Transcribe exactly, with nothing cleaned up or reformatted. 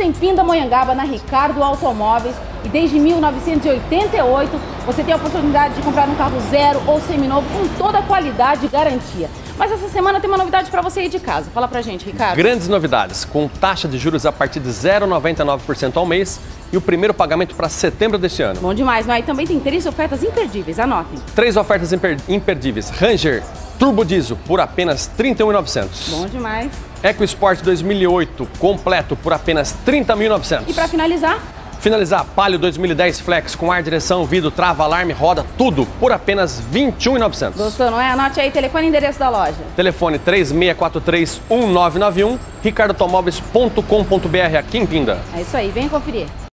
em Pindamonhangaba, na Ricardo Automóveis. E desde mil novecentos e oitenta e oito, você tem a oportunidade de comprar um carro zero ou seminovo com toda a qualidade e garantia. Mas essa semana tem uma novidade para você aí de casa. Fala pra gente, Ricardo. Grandes novidades, com taxa de juros a partir de zero vírgula noventa e nove por cento ao mês e o primeiro pagamento para setembro deste ano. Bom demais, não é? E também tem três ofertas imperdíveis, anotem. Três ofertas imper imperdíveis. Ranger Turbo Diesel por apenas trinta e um mil e novecentos. Bom demais. EcoSport dois mil e oito completo por apenas trinta mil e novecentos. E para finalizar? Finalizar, Palio dois mil e dez Flex com ar, direção, vidro, trava, alarme, roda, tudo por apenas vinte e um mil e novecentos. Gostou, não é? Anote aí, telefone e endereço da loja. Telefone três seis quatro três, um nove nove um, ricardo automóveis ponto com ponto br aqui em Pinda. É isso aí, vem conferir.